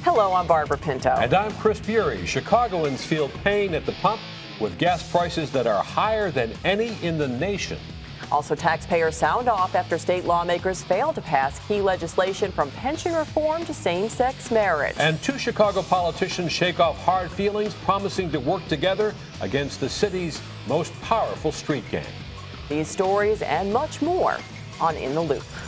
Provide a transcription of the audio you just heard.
Hello, I'm Barbara Pinto. And I'm Chris Bury. Chicagoans feel pain at the pump with gas prices that are higher than any in the nation. Also, taxpayers sound off after state lawmakers failed to pass key legislation from pension reform to same-sex marriage. And two Chicago politicians shake off hard feelings, promising to work together against the city's most powerful street gang. These stories and much more on In the Loop.